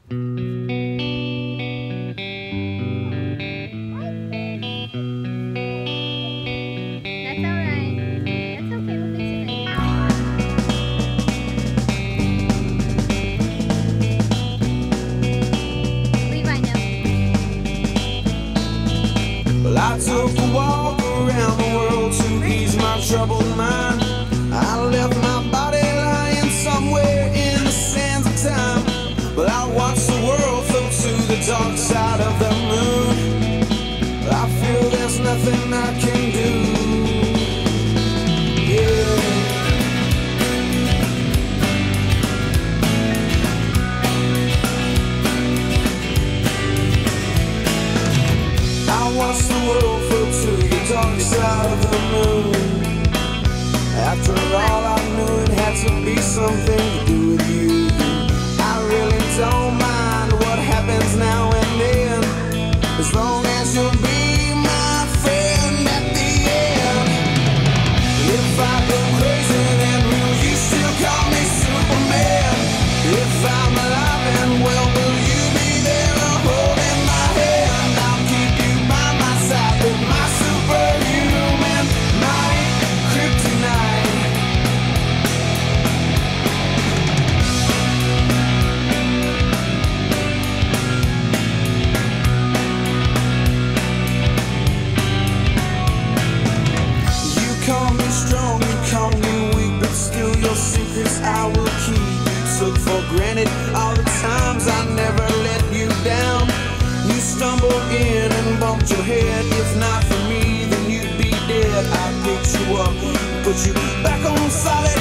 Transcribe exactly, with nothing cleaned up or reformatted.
I took a walk around the world to ease my troubled mind. I left my body lying somewhere in the sands of time, but I watched the world float to the dark side of the moon. I feel there's nothing I can do. Yeah. I watched the world float to the dark side of the moon. After all, I knew it had to be something to do with you. I really don't mind what happens now and then, as long as you'll be my friend at the end. If I go crazy, then will you still call me Superman? If I'm alive and well, will you be there holding my hand? I'll keep you by my side with my superhuman might, kryptonite. You call me strong, you call me weak, but still your secrets I will keep. You took for granted all the times I never let you down. You stumbled in and bumped your head. If not for me, then you'd be dead. I picked you up, put you back on solid